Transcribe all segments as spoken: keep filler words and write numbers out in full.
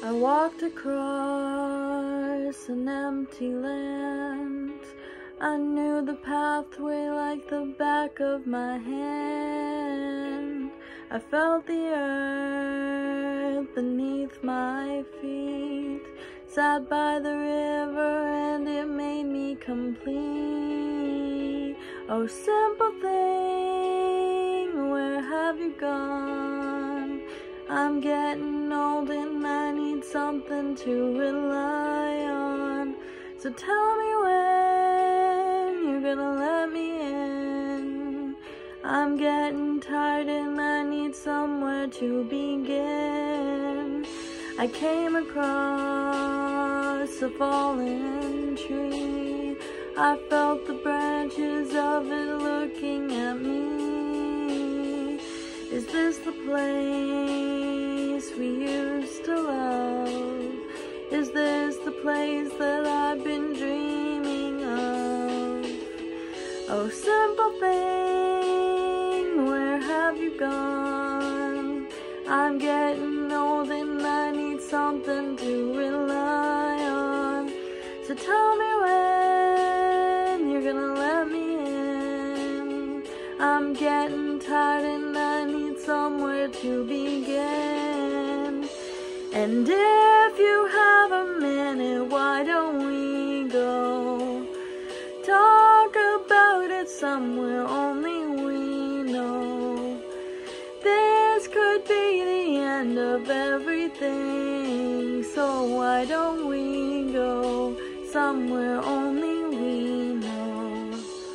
I walked across an empty land. I knew the pathway like the back of my hand. I felt the earth beneath my feet. Sat by the river and it made me complete. Oh, simple thing, where have you gone? I'm getting old and I need something to rely on. So tell me when you're gonna let me in. I'm getting tired and I need somewhere to begin. I came across a fallen tree. I felt the branches of it looking at me. Is this the place we used to love? Is this the place that I've been dreaming of? Oh, simple thing, where have you gone? I'm getting old and I need something to rely on. So tell me when you're gonna let me in. I'm getting tired and I need somewhere to begin. And if you have a minute, why don't we go talk about it somewhere only we know? This could be the end of everything, so why don't we go somewhere only we know?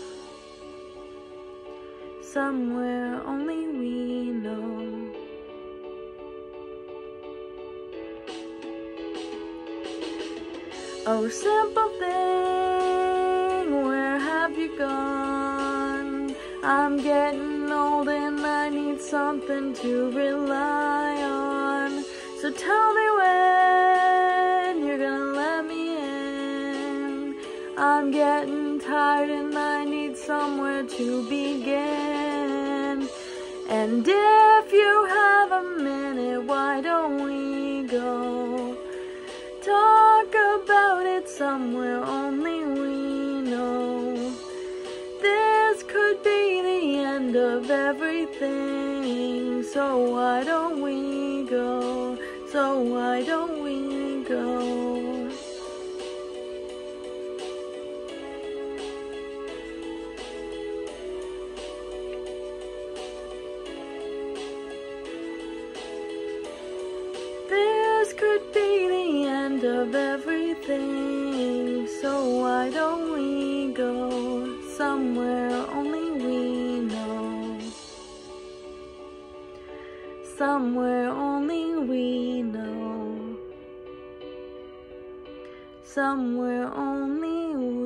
Somewhere only we know. Oh, simple thing, where have you gone? I'm getting old and I need something to rely on. So tell me when you're gonna let me in. I'm getting tired and I need somewhere to begin. And if you have a minute, why don't we go talk about it somewhere only we know? This could be the end of everything, so why don't we go? So why don't we go? This could be the end of everything, so why don't we go somewhere only we know? Somewhere only we know. Somewhere only we know.